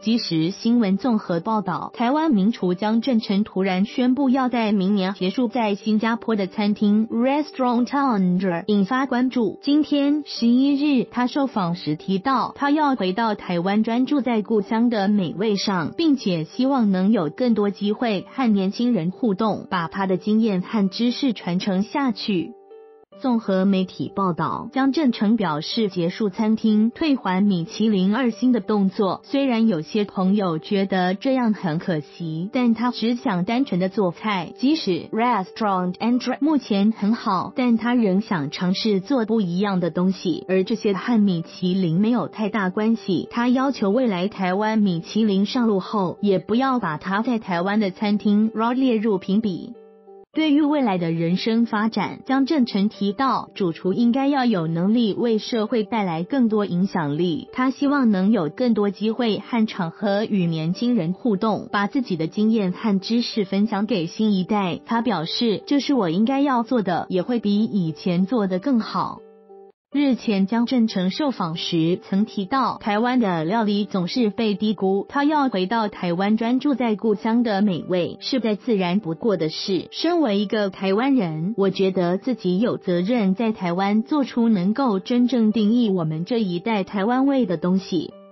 即时新闻综合报道，台湾名厨江振诚突然宣布要在明年结束在新加坡的餐厅 Restaurant Tundra， 引发关注。今天11日，他受访时提到，他要回到台湾，专注在故乡的美味上，并且希望能有更多机会和年轻人互动，把他的经验和知识传承下去。综合媒体报道，江振诚表示，结束餐厅退还米其林2星的动作，虽然有些朋友觉得这样很可惜，但他只想单纯的做菜。即使 Restaurant Tundra 目前很好，但他仍想尝试做不一样的东西，而这些和米其林没有太大关系。他要求未来台湾米其林上路后，也不要把他在台湾的餐厅 RAW 列入评比。对于未来的人生发展，江振诚提到，主厨应该要有能力为社会带来更多影响力。他希望能有更多机会和场合与年轻人互动，把自己的经验和知识分享给新一代。他表示，这是我应该要做的，也会比以前做得更好。日前江振诚受访时曾提到，台湾的料理总是被低估，他要回到台湾专注在故乡的美味是再自然不过的事。身为一个台湾人，我觉得自己有责任在台湾做出能够真正定义我们这一代台湾味的东西。